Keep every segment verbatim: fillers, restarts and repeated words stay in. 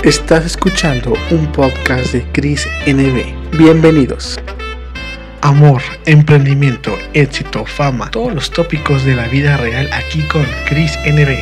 Estás escuchando un podcast de Chris N B. Bienvenidos. Amor, emprendimiento, éxito, fama, todos los tópicos de la vida real aquí con Chris N B.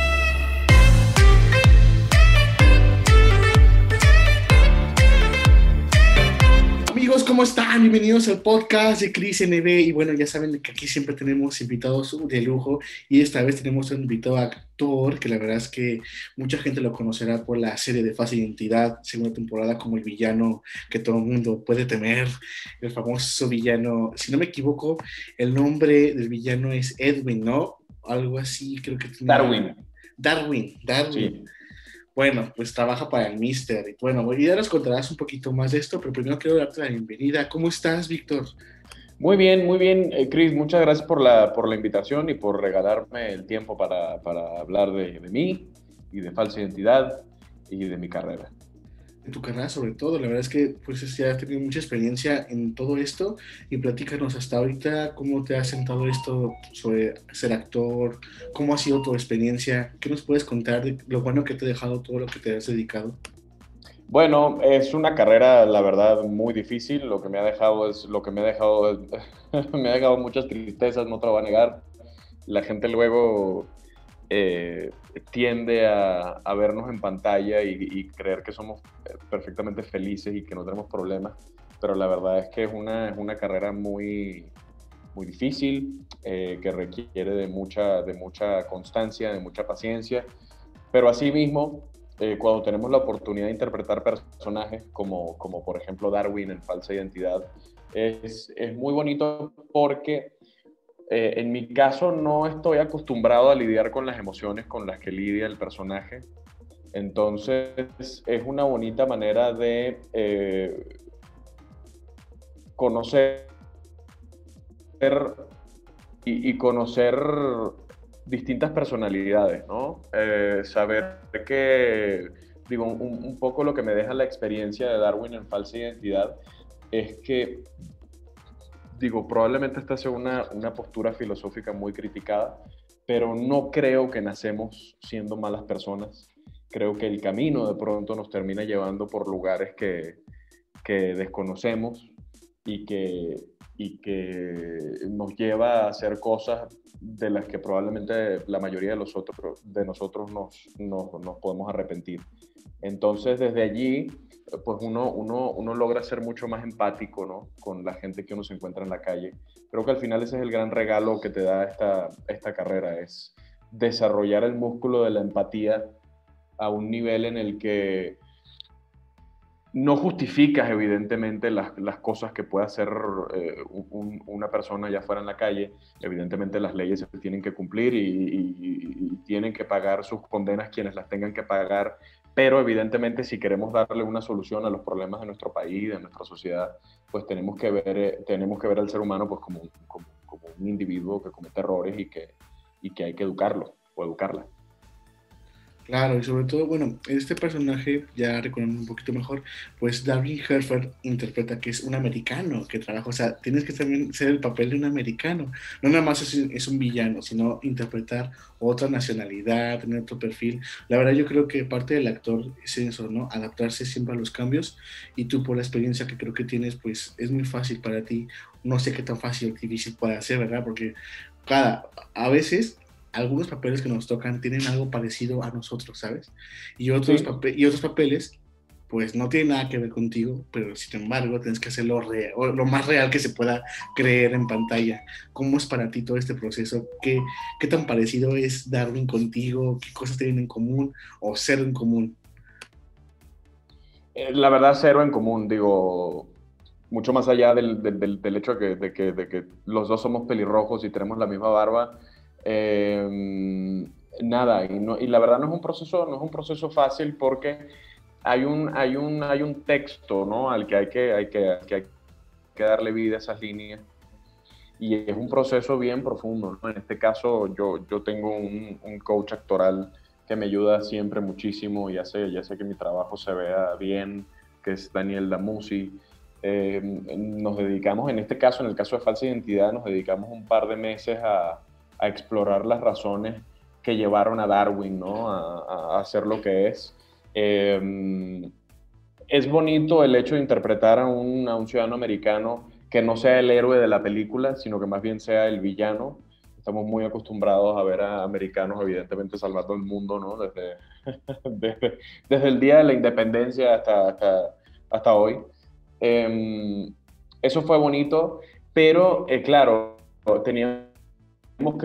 Amigos, ¿cómo están? Bienvenidos al podcast de Chris N B. Y bueno, ya saben que aquí siempre tenemos invitados de lujo y esta vez tenemos un invitado actor que la verdad es que mucha gente lo conocerá por la serie de Falsa Identidad, segunda temporada, como el villano que todo el mundo puede temer, el famoso villano. Si no me equivoco, el nombre del villano es Edwin, ¿no? Algo así, creo que tiene... Darwin. Darwin, Darwin. Sí. Bueno, pues trabaja para el Mister. Y bueno, ya nos contarás un poquito más de esto, pero primero quiero darte la bienvenida. ¿Cómo estás, Víctor? Muy bien, muy bien, eh, Chris. Muchas gracias por la, por la invitación y por regalarme el tiempo para, para hablar de, de mí y de Falsa Identidad y de mi carrera. En tu carrera sobre todo, la verdad es que pues ya has tenido mucha experiencia en todo esto y platícanos hasta ahorita cómo te ha sentado esto sobre ser actor, cómo ha sido tu experiencia, qué nos puedes contar de lo bueno que te ha dejado todo lo que te has dedicado. Bueno, es una carrera, la verdad, muy difícil. Lo que me ha dejado es, lo que me ha dejado, es, me ha dejado muchas tristezas, no te lo voy a negar. La gente luego eh, tiende a, a vernos en pantalla y, y creer que somos perfectamente felices y que no tenemos problemas, pero la verdad es que es una, es una carrera muy, muy difícil, eh, que requiere de mucha, de mucha constancia, de mucha paciencia, pero asimismo, Eh, cuando tenemos la oportunidad de interpretar personajes como, como por ejemplo Darwin en Falsa Identidad, es, es muy bonito porque eh, en mi caso no estoy acostumbrado a lidiar con las emociones con las que lidia el personaje. Entonces es una bonita manera de eh, conocer y, y conocer distintas personalidades, ¿no? Eh, saber que, digo, un, un poco lo que me deja la experiencia de Darwin en Falsa Identidad es que, digo, probablemente esta sea una, una postura filosófica muy criticada, pero no creo que nacemos siendo malas personas. Creo que el camino de pronto nos termina llevando por lugares que, que desconocemos y que, y que nos lleva a hacer cosas de las que probablemente la mayoría de, los otros, de nosotros nos, nos, nos podemos arrepentir. Entonces, desde allí, pues uno, uno, uno logra ser mucho más empático, ¿no?, con la gente que uno se encuentra en la calle. Creo que al final ese es el gran regalo que te da esta, esta carrera, es desarrollar el músculo de la empatía a un nivel en el que no justificas evidentemente las, las cosas que puede hacer eh, un, una persona allá afuera en la calle. Evidentemente las leyes se tienen que cumplir y, y, y tienen que pagar sus condenas quienes las tengan que pagar, pero evidentemente si queremos darle una solución a los problemas de nuestro país, de nuestra sociedad, pues tenemos que ver, eh, tenemos que ver al ser humano pues como, como, como un individuo que comete errores y que, y que hay que educarlo o educarla. Claro, y sobre todo, bueno, este personaje, ya reconociendo un poquito mejor, pues David Herford interpreta que es un americano que trabaja, o sea, tienes que también ser el papel de un americano, no nada más es, es un villano, sino interpretar otra nacionalidad, tener otro perfil. La verdad yo creo que parte del actor es eso, ¿no? Adaptarse siempre a los cambios, y tú por la experiencia que creo que tienes, pues es muy fácil para ti, no sé qué tan fácil o difícil puede ser, ¿verdad? Porque cada, a veces algunos papeles que nos tocan tienen algo parecido a nosotros, ¿sabes? Y otros, Sí. pape- y otros papeles, pues no tienen nada que ver contigo, pero sin embargo tienes que hacerlo real, o lo más real que se pueda creer en pantalla. ¿Cómo es para ti todo este proceso? ¿Qué, qué tan parecido es Darwin contigo? ¿Qué cosas tienen en común o cero en común? Eh, La verdad, cero en común, digo, mucho más allá del, del, del, del hecho de que, de, que, de que los dos somos pelirrojos y tenemos la misma barba. Eh, nada, y, no, y la verdad no es un proceso, no es un proceso fácil porque hay un, hay un, hay un texto, ¿no?, al que hay que, hay que, que hay que darle vida a esas líneas, y es un proceso bien profundo, ¿no? En este caso yo, yo tengo un, un coach actoral que me ayuda siempre muchísimo y hace, y hace que mi trabajo se vea bien, que es Daniel Damusi. Eh, nos dedicamos, en este caso, en el caso de Falsa Identidad, nos dedicamos un par de meses a, a explorar las razones que llevaron a Darwin, ¿no?, a, a hacer lo que es. Eh, es bonito el hecho de interpretar a un, a un ciudadano americano que no sea el héroe de la película, sino que más bien sea el villano. Estamos muy acostumbrados a ver a americanos, evidentemente, salvando el mundo, ¿no? Desde, desde, desde el día de la independencia hasta, hasta, hasta hoy. Eh, eso fue bonito, pero eh, claro, teníamos que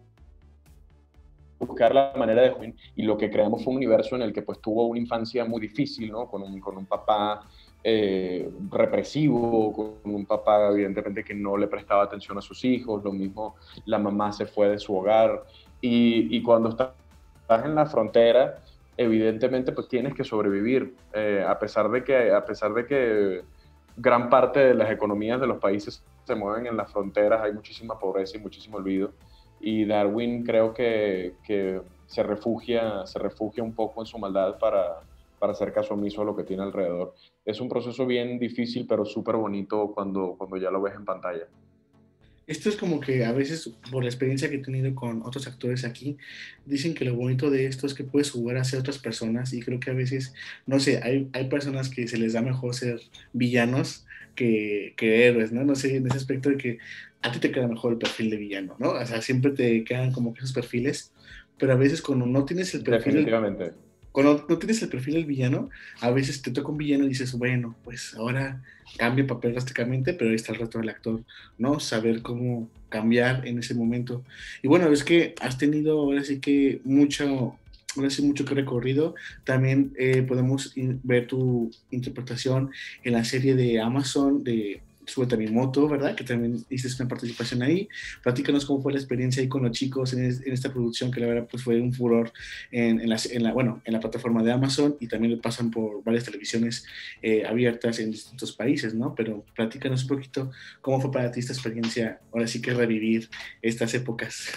buscar la manera de jugar, y lo que creamos fue un universo en el que pues tuvo una infancia muy difícil, ¿no? Con un, con un papá eh, represivo, con un papá evidentemente que no le prestaba atención a sus hijos, lo mismo la mamá se fue de su hogar, y, y cuando estás en la frontera, evidentemente pues tienes que sobrevivir, eh, a pesar de que, a pesar de que gran parte de las economías de los países se mueven en las fronteras, hay muchísima pobreza y muchísimo olvido. Y Darwin creo que, que se, refugia, se refugia un poco en su maldad para, para hacer caso omiso a lo que tiene alrededor. Es un proceso bien difícil, pero súper bonito cuando, cuando ya lo ves en pantalla. Esto es como que a veces, por la experiencia que he tenido con otros actores aquí, dicen que lo bonito de esto es que puedes jugar hacia otras personas y creo que a veces, no sé, hay, hay personas que se les da mejor ser villanos que, que héroes, ¿no? No sé, en ese aspecto de que a ti te queda mejor el perfil de villano, ¿no? O sea, siempre te quedan como que esos perfiles, pero a veces cuando no tienes el perfil, Definitivamente. cuando no tienes el perfil del villano, a veces te toca un villano y dices, bueno, pues ahora cambia papel drásticamente, pero ahí está el reto del actor, ¿no? Saber cómo cambiar en ese momento. Y bueno, es que has tenido ahora sí que mucho, ahora sí mucho que recorrido. También eh, podemos in- ver tu interpretación en la serie de Amazon de Súbete a mi moto, ¿verdad? Que también hiciste una participación ahí. Platícanos cómo fue la experiencia ahí con los chicos en, es- en esta producción, que la verdad pues fue un furor en, en, la, en, la, bueno, en la plataforma de Amazon y también lo pasan por varias televisiones eh, abiertas en distintos países, ¿no? Pero platícanos un poquito cómo fue para ti esta experiencia, ahora sí que revivir estas épocas.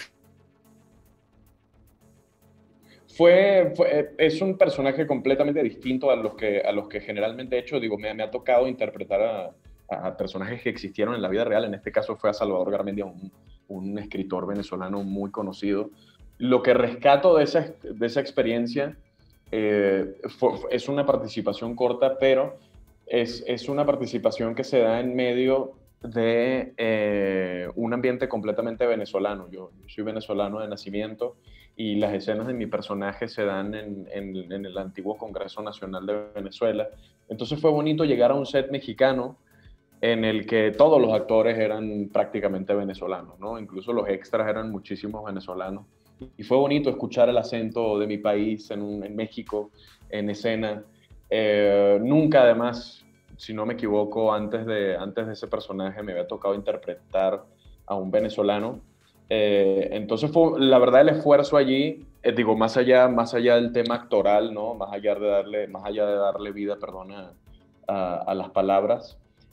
Fue, fue, es un personaje completamente distinto a los que, a los que generalmente he hecho. Digo, me, me ha tocado interpretar a, a, personajes que existieron en la vida real. En este caso fue a Salvador Garmendia, un, un escritor venezolano muy conocido. Lo que rescato de esa, de esa experiencia eh, fue, es una participación corta, pero es, es una participación que se da en medio de eh, un ambiente completamente venezolano. Yo, yo soy venezolano de nacimiento y las escenas de mi personaje se dan en, en, en el antiguo Congreso Nacional de Venezuela. Entonces fue bonito llegar a un set mexicano en el que todos los actores eran prácticamente venezolanos, ¿no? Incluso los extras eran muchísimos venezolanos. Y fue bonito escuchar el acento de mi país en, un, en México, en escena. Eh, nunca, además, si no me equivoco, antes de, antes de ese personaje me había tocado interpretar a un venezolano. Eh, entonces fue, la verdad, el esfuerzo allí, eh, digo, más allá, más allá del tema actoral, ¿no? Más allá de darle, más allá de darle vida, perdona, a, a las palabras,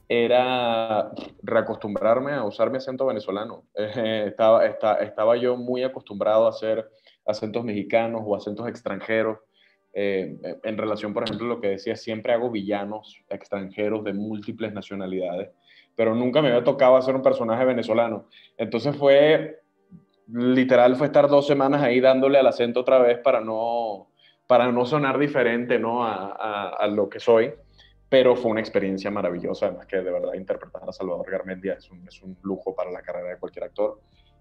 era reacostumbrarme a usar mi acento venezolano. Eh, estaba, está, estaba yo muy acostumbrado a hacer acentos mexicanos o acentos extranjeros. Eh, en relación, por ejemplo, a lo que decía, siempre hago villanos extranjeros de múltiples nacionalidades, pero nunca me había tocado hacer un personaje venezolano. Entonces fue, literal, fue estar dos semanas ahí dándole al acento otra vez para no, para no sonar diferente, ¿no? a, a, a lo que soy, pero fue una experiencia maravillosa, además que de verdad interpretar a Salvador Garmendia es un, es un lujo para la carrera de cualquier actor,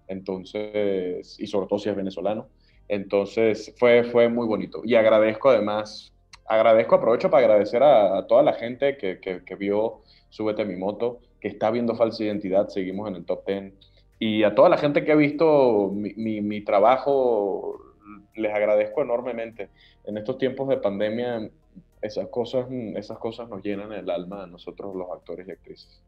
entonces, y sobre todo si es venezolano, entonces fue, fue muy bonito, y agradezco además, agradezco, aprovecho para agradecer a, a toda la gente que, que, que vio Súbete a mi moto, que está viendo Falsa Identidad, seguimos en el top diez, y a toda la gente que ha visto mi, mi, mi trabajo, les agradezco enormemente. En estos tiempos de pandemia, esas cosas, esas cosas nos llenan el alma a nosotros los actores y actrices.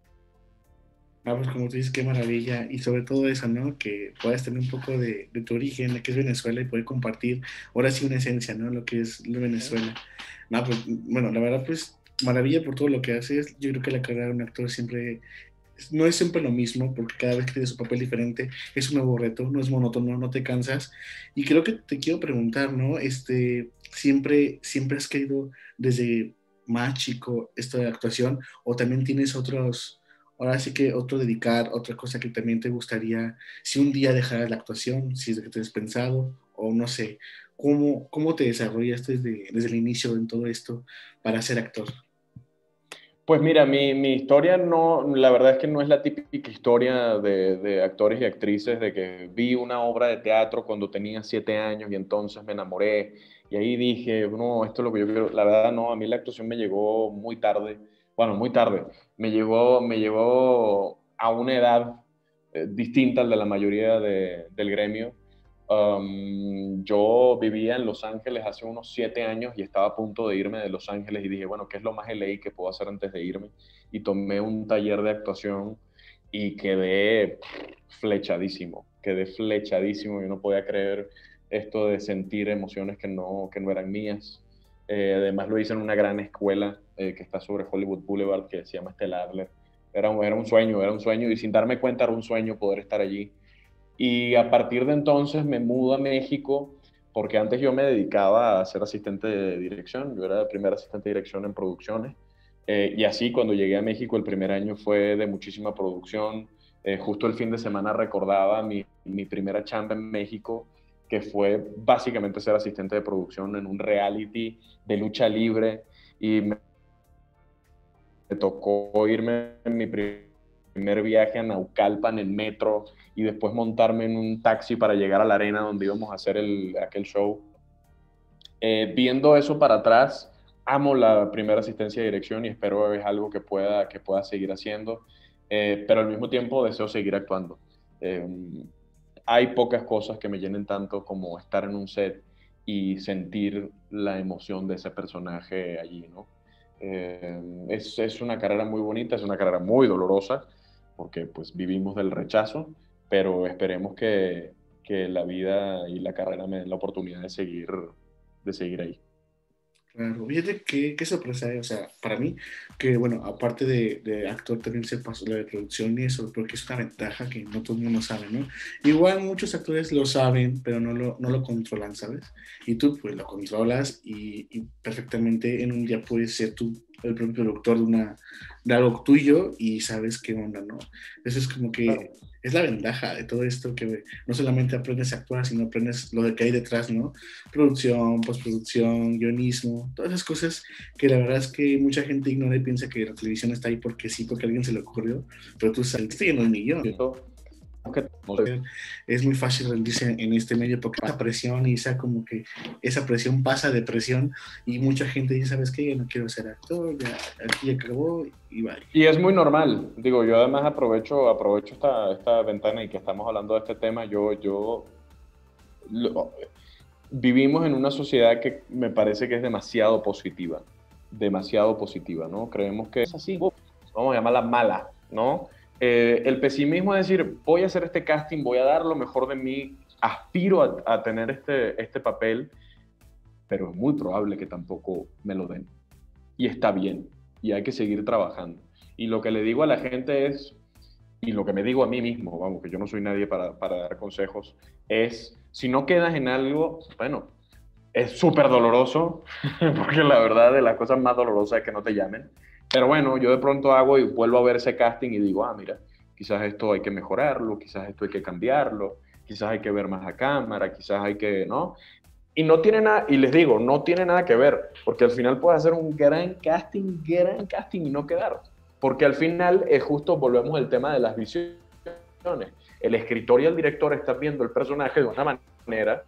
Ah, pues como tú dices, qué maravilla. Y sobre todo eso, ¿no? Que puedas tener un poco de, de tu origen, de que es Venezuela, y poder compartir ahora sí una esencia, ¿no? Lo que es lo Venezuela. No, pues, bueno, la verdad, pues, maravilla por todo lo que haces. Yo creo que la carrera de un actor siempre, no es siempre lo mismo, porque cada vez que tienes un papel diferente es un nuevo reto, no es monótono, no te cansas. Y creo que te quiero preguntar, ¿no? Este, siempre, siempre has querido desde más chico esto de actuación, o también tienes otros, ahora sí que otro dedicar, otra cosa que también te gustaría, si un día dejaras la actuación, si es de que te has pensado, o no sé, ¿cómo, cómo te desarrollaste desde, desde el inicio en todo esto para ser actor? Pues mira, mi, mi historia no, la verdad es que no es la típica historia de, de actores y actrices de que vi una obra de teatro cuando tenía siete años y entonces me enamoré y ahí dije, no, esto es lo que yo quiero. La verdad no, a mí la actuación me llegó muy tarde, bueno, muy tarde, me llegó, me llegó a una edad eh, distinta al de la mayoría de- del gremio. Um, yo vivía en Los Ángeles hace unos siete años y estaba a punto de irme de Los Ángeles y dije, bueno, ¿qué es lo más L A que puedo hacer antes de irme? Y tomé un taller de actuación y quedé flechadísimo, quedé flechadísimo. Yo no podía creer esto de sentir emociones que no, que no eran mías. Eh, además lo hice en una gran escuela eh, que está sobre Hollywood Boulevard que se llama Stella Adler. Era, un- era un sueño, era un sueño y sin darme cuenta era un sueño poder estar allí. Y a partir de entonces me mudo a México, porque antes yo me dedicaba a ser asistente de dirección, yo era el primer asistente de dirección en producciones. Eh, y así cuando llegué a México el primer año fue de muchísima producción. Eh, justo el fin de semana recordaba mi, mi primera chamba en México, que fue básicamente ser asistente de producción en un reality de lucha libre. Y me me tocó irme en mi primer viaje a Naucalpan en metro y después montarme en un taxi para llegar a la arena donde íbamos a hacer el, aquel show. Eh, viendo eso para atrás, amo la primera asistencia de dirección y espero es algo que pueda, que pueda seguir haciendo, eh, pero al mismo tiempo deseo seguir actuando. Eh, Hay pocas cosas que me llenen tanto como estar en un set y sentir la emoción de ese personaje allí, ¿no? Eh, es, es una carrera muy bonita, es una carrera muy dolorosa, porque pues vivimos del rechazo, pero esperemos que, que la vida y la carrera me den la oportunidad de seguir, de seguir ahí. Claro, fíjate qué, qué sorpresa, ¿eh? O sea, para mí, que bueno, aparte de, de actor también sepas lo de producción y eso, creo que es una ventaja que no todo el mundo sabe, ¿no? Igual muchos actores lo saben, pero no lo, no lo controlan, ¿sabes? Y tú pues lo controlas y, y perfectamente en un día puedes ser tú el propio productor de, una, de algo tuyo y sabes qué onda, ¿no? Eso es como que Claro. es la ventaja de todo esto, que no solamente aprendes a actuar, sino aprendes lo de que hay detrás, ¿no? Producción, postproducción, guionismo, todas esas cosas que la verdad es que mucha gente ignora y piensa que la televisión está ahí porque sí, porque a alguien se le ocurrió, pero tú saliste en un millón. Esto, que no sé, Es muy fácil rendirse en este medio porque esa presión y esa como que esa presión pasa de presión y mucha gente dice, ¿sabes qué? Yo no quiero ser actor, ya, aquí acabó y bye. y es muy normal. Digo, yo además aprovecho, aprovecho esta, esta ventana y que estamos hablando de este tema. Yo, yo lo- vivimos en una sociedad que me parece que es demasiado positiva, demasiado positiva, ¿no? Creemos que es así, vamos a llamarla mala, ¿no? Eh, el pesimismo es decir, voy a hacer este casting, voy a dar lo mejor de mí, aspiro a, a tener este, este papel, pero es muy probable que tampoco me lo den. Y está bien, y hay que seguir trabajando. Y lo que le digo a la gente es, y lo que me digo a mí mismo, vamos, que yo no soy nadie para, para dar consejos, es, si no quedas en algo, bueno, es súper doloroso, porque la verdad de las cosas más dolorosas es que no te llamen. Pero bueno, yo de pronto hago y vuelvo a ver ese casting y digo, ah, mira, quizás esto hay que mejorarlo, quizás esto hay que cambiarlo, quizás hay que ver más a cámara, quizás hay que, ¿no? Y no tiene nada, y les digo, no tiene nada que ver, porque al final puedes hacer un gran casting, gran casting y no quedar. Porque al final es justo, volvemos al tema de las visiones. El escritor y el director están viendo el personaje de una manera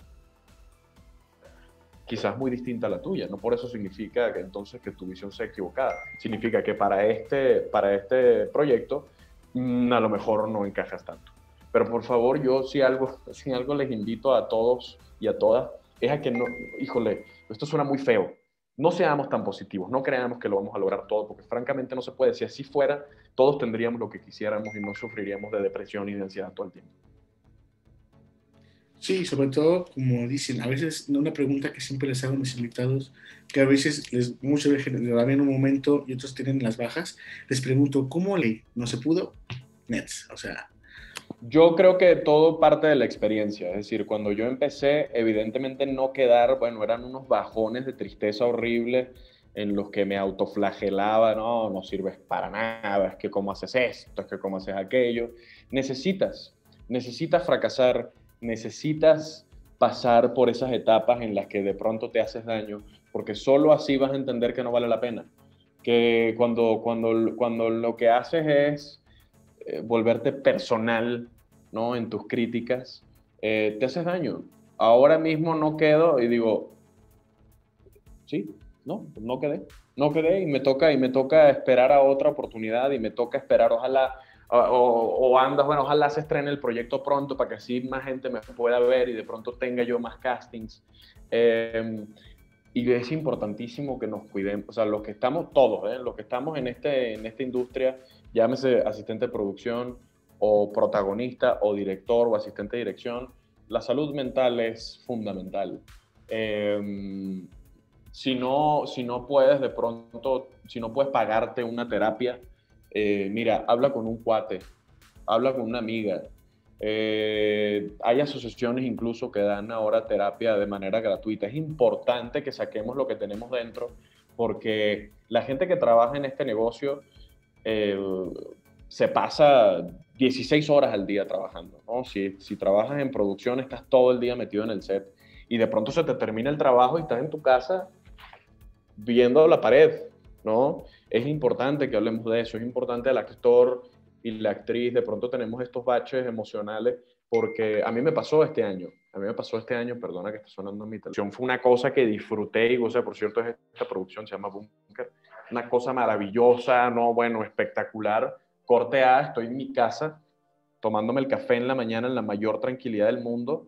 quizás muy distinta a la tuya. No por eso significa que entonces que tu visión sea equivocada. Significa que para este, para este proyecto mmm, a lo mejor no encajas tanto. Pero por favor, yo si algo, si algo les invito a todos y a todas, es a que no, híjole, esto suena muy feo. No seamos tan positivos, no creamos que lo vamos a lograr todo, porque francamente no se puede. Si así fuera, todos tendríamos lo que quisiéramos y no sufriríamos de depresión y de ansiedad todo el tiempo. Sí, sobre todo, como dicen, a veces una pregunta que siempre les hago a mis invitados, que a veces les, muchas veces les va bien un momento y otros tienen las bajas, les pregunto, ¿cómo le? ¿No se pudo? Nets, o sea, Yo creo que todo parte de la experiencia, es decir, cuando yo empecé, evidentemente no quedar, bueno, eran unos bajones de tristeza horribles en los que me autoflagelaba, no, no sirves para nada, es que cómo haces esto, es que cómo haces aquello. Necesitas, necesitas fracasar, necesitas pasar por esas etapas en las que de pronto te haces daño, porque solo así vas a entender que no vale la pena. Que cuando, cuando, cuando lo que haces es eh, volverte personal, ¿no? En tus críticas, eh, te haces daño. Ahora mismo no quedo y digo, sí, no, no quedé, no quedé y me toca, y me toca esperar a otra oportunidad y me toca esperar, ojalá, o, o andas, bueno, ojalá se estrene el proyecto pronto para que así más gente me pueda ver y de pronto tenga yo más castings. Eh, y es importantísimo que nos cuidemos, o sea, los que estamos todos, ¿eh? Los que estamos en, este, en esta industria, llámese asistente de producción o protagonista o director o asistente de dirección, la salud mental es fundamental. Eh, si no, si no puedes de pronto, si no puedes pagarte una terapia, eh, mira, habla con un cuate, habla con una amiga. Eh, hay asociaciones incluso que dan ahora terapia de manera gratuita. Es importante que saquemos lo que tenemos dentro, porque la gente que trabaja en este negocio eh, se pasa dieciséis horas al día trabajando, ¿no? Si, si trabajas en producción, estás todo el día metido en el set y de pronto se te termina el trabajo y estás en tu casa viendo la pared, ¿no? Es importante que hablemos de eso, es importante el actor y la actriz, de pronto tenemos estos baches emocionales, porque a mí me pasó este año, a mí me pasó este año, perdona que está sonando en mi televisión, fue una cosa que disfruté y gocé, por cierto, esta producción se llama Bunker, una cosa maravillosa, no, bueno, espectacular, corte A, estoy en mi casa, tomándome el café en la mañana en la mayor tranquilidad del mundo,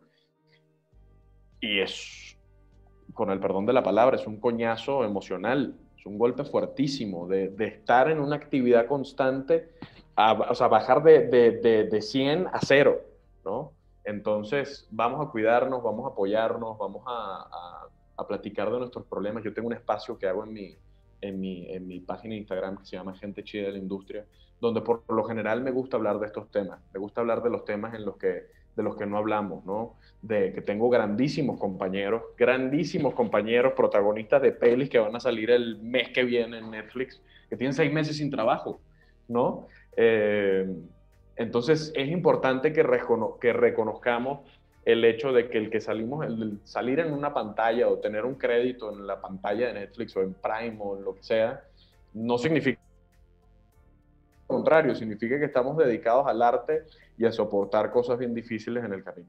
y es, con el perdón de la palabra, es un coñazo emocional, es un golpe fuertísimo de, de estar en una actividad constante, a, o sea, bajar de, de, de, de cien a cero, ¿no? Entonces, vamos a cuidarnos, vamos a apoyarnos, vamos a, a, a platicar de nuestros problemas. Yo tengo un espacio que hago en mi, en, mi, en mi página de Instagram que se llama Gente Chida de la Industria, donde por lo general me gusta hablar de estos temas, me gusta hablar de los temas en los que, de los que no hablamos, ¿no? De que tengo grandísimos compañeros, grandísimos compañeros protagonistas de pelis que van a salir el mes que viene en Netflix, que tienen seis meses sin trabajo, ¿no? Eh, entonces es importante que, recono que reconozcamos el hecho de que el que salimos, el salir en una pantalla o tener un crédito en la pantalla de Netflix o en Prime o en lo que sea, no significa lo contrario, significa que estamos dedicados al arte y a soportar cosas bien difíciles en el camino.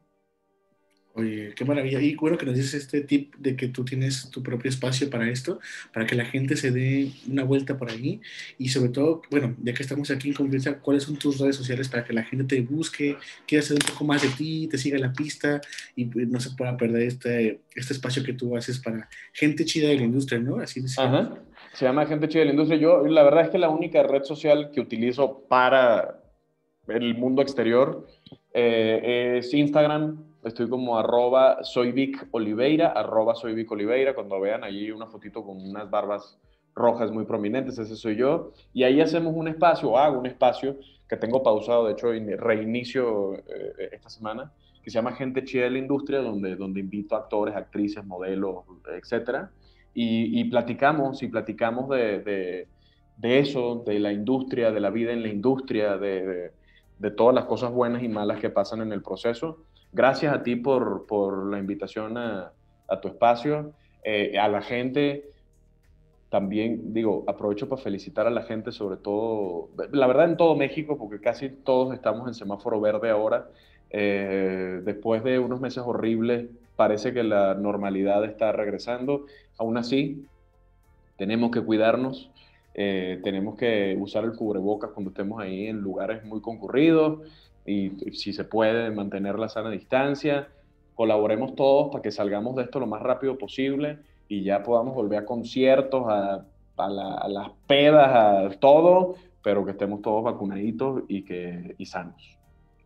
Oye, qué maravilla. Y bueno que nos dices este tip de que tú tienes tu propio espacio para esto, para que la gente se dé una vuelta por ahí. Y sobre todo, bueno, ya que estamos aquí en confianza, ¿cuáles son tus redes sociales para que la gente te busque, quiera saber un poco más de ti, te siga la pista y pues, no se pueda perder este, este espacio que tú haces para gente chida de la industria, ¿no? Así se llama. Ajá. Se llama Gente Chida de la Industria. Yo, la verdad es que la única red social que utilizo para el mundo exterior eh, es Instagram. Estoy como arroba soy Vic Oliveira, arroba soy Vic Oliveira. Cuando vean allí una fotito con unas barbas rojas muy prominentes, ese soy yo. Y ahí hacemos un espacio, o hago un espacio que tengo pausado, de hecho reinicio eh, esta semana, que se llama Gente Chida de la Industria, donde, donde invito a actores, actrices, modelos, etcétera. Y, y platicamos, y platicamos de, de, de eso, de la industria, de la vida en la industria, de, de, de todas las cosas buenas y malas que pasan en el proceso. Gracias a ti por, por la invitación a, a tu espacio, eh, a la gente. También, digo, aprovecho para felicitar a la gente, sobre todo, la verdad en todo México, porque casi todos estamos en semáforo verde ahora. Eh, después de unos meses horribles, parece que la normalidad está regresando. Aún así, tenemos que cuidarnos, eh, tenemos que usar el cubrebocas cuando estemos ahí en lugares muy concurridos y, si se puede, mantener la sana distancia. Colaboremos todos para que salgamos de esto lo más rápido posible y ya podamos volver a conciertos, a, a, la, a las pedas, a todo, pero que estemos todos vacunaditos y, que, y sanos.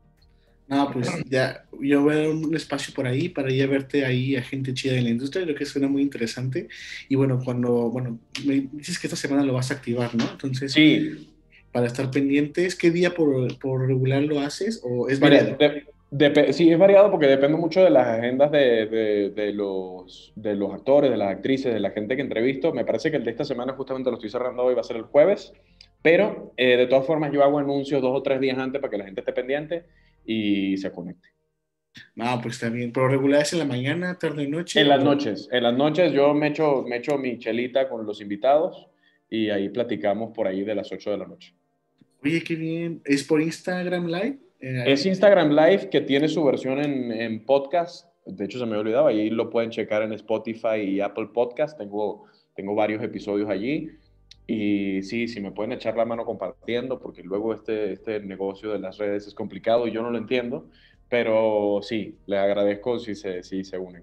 No, pues ya, yo voy a dar un espacio por ahí para ir a verte ahí a gente chida en la industria, creo que suena muy interesante. Y bueno, cuando, bueno, me dices que esta semana lo vas a activar, ¿no? Entonces, Sí. para estar pendientes, ¿qué día por, por regular lo haces o es Mira, variado? de, de, sí, es variado porque depende mucho de las agendas de, de, de, los, de los actores, de las actrices, de la gente que entrevisto. Me parece que el de esta semana justamente lo estoy cerrando hoy, va a ser el jueves, pero eh, de todas formas yo hago anuncios dos o tres días antes para que la gente esté pendiente y se conecte. No, pues está bien. Pero regular es en la mañana, tarde, noche. En las O... noches, en las noches yo me echo, me echo mi chelita con los invitados y ahí platicamos por ahí de las ocho de la noche. Oye, qué bien. ¿Es por Instagram Live? Es Eh, Instagram Live que tiene su versión en, en podcast. De hecho, se me olvidaba. Ahí lo pueden checar en Spotify y Apple Podcast. Tengo, tengo varios episodios allí. Y sí, sí me pueden echar la mano compartiendo, porque luego este, este negocio de las redes es complicado y yo no lo entiendo. Pero sí, les agradezco si se, si se unen.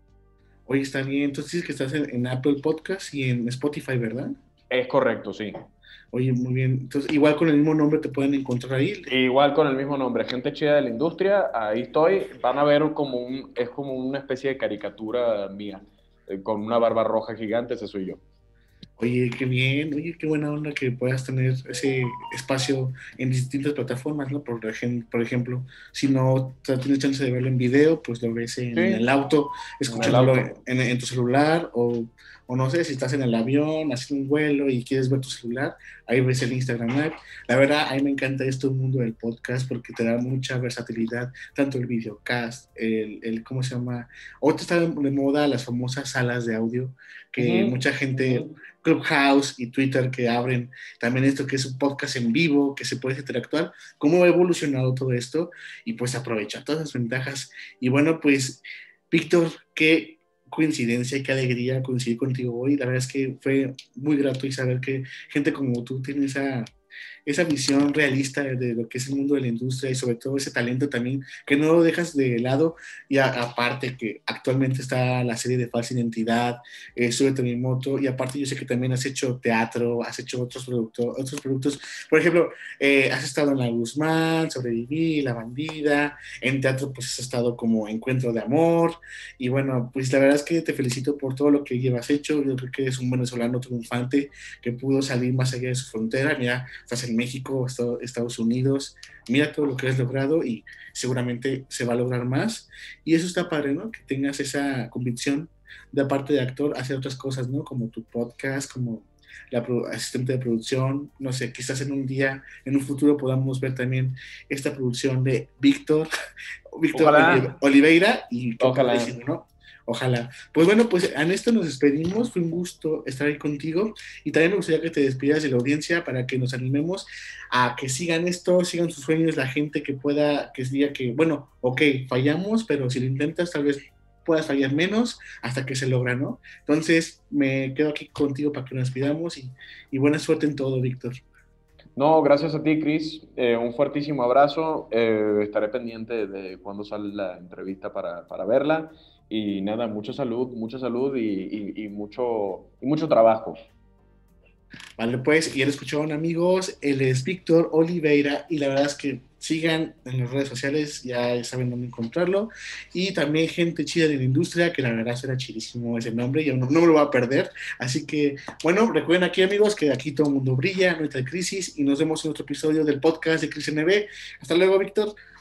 oye, está bien. Entonces dices que estás en, en Apple Podcast y en Spotify, ¿verdad? Es correcto, sí. Oye, muy bien. Entonces, igual con el mismo nombre te pueden encontrar ahí. Igual con el mismo nombre, Gente Chida de la Industria, ahí estoy. Van a ver como un, es como una especie de caricatura mía, eh, con una barba roja gigante, ese soy yo. Oye, qué bien, oye, qué buena onda que puedas tener ese espacio en distintas plataformas, ¿no? Por ejemplo, por ejemplo, si no tienes chance de verlo en video, pues lo ves Sí, en el auto, en el escuchándolo auto. en, en tu celular, o, o no sé, si estás en el avión, haciendo un vuelo y quieres ver tu celular, ahí ves el Instagram Live. La verdad, a mí me encanta esto, el mundo del podcast, porque te da mucha versatilidad, tanto el videocast, el, el ¿cómo se llama? Ahorita está de moda las famosas salas de audio, que Ujú, mucha gente... ujú. Clubhouse y Twitter que abren también esto que es un podcast en vivo, que se puede interactuar, cómo ha evolucionado todo esto y pues aprovecha todas las ventajas. Y bueno, pues Víctor, qué coincidencia y qué alegría coincidir contigo hoy. La verdad es que fue muy grato y saber que gente como tú tiene esa, esa visión realista de lo que es el mundo de la industria y sobre todo ese talento también que no lo dejas de lado y a, aparte que actualmente está la serie de Falsa Identidad, eh, Súbete a mi moto y aparte yo sé que también has hecho teatro, has hecho otros, productos otros productos, por ejemplo, eh, has estado en La Guzmán, Sobreviví, La Bandida, en teatro pues has estado como Encuentro de Amor y bueno, pues la verdad es que te felicito por todo lo que llevas hecho, yo creo que eres un venezolano triunfante que pudo salir más allá de su frontera, mira, estás en México, Estados Unidos, mira todo lo que has logrado y seguramente se va a lograr más. Y eso está padre, ¿no? Que tengas esa convicción de aparte de actor, hacer otras cosas, ¿no? Como tu podcast, como la asistente de producción, no sé, quizás en un día, en un futuro podamos ver también esta producción de Víctor, Víctor Ojalá, Oliveira y qué ojalá. padrísimo, ¿no? Ojalá. Pues bueno, pues en esto nos despedimos. Fue un gusto estar ahí contigo. Y también me gustaría que te despidas de la audiencia para que nos animemos a que sigan esto, sigan sus sueños, la gente que pueda, que diga que, bueno, ok, fallamos, pero si lo intentas, tal vez puedas fallar menos hasta que se logra, ¿no? Entonces, me quedo aquí contigo para que nos despidamos y, y buena suerte en todo, Víctor. No, gracias a ti, Chris. Eh, un fuertísimo abrazo. Eh, estaré pendiente de cuándo sale la entrevista para, para verla. Y nada, mucha salud, mucha salud y, y, y mucho, y mucho trabajo. Vale, pues, y ya lo escucharon amigos, él es Víctor Oliveira y la verdad es que sigan en las redes sociales, ya saben dónde encontrarlo, y también gente chida de la industria, que la verdad será chidísimo ese nombre, yo no, no me lo voy a perder, así que, bueno, recuerden aquí amigos, que aquí todo el mundo brilla, no hay crisis, y nos vemos en otro episodio del podcast de Cris N B. Hasta luego, Víctor.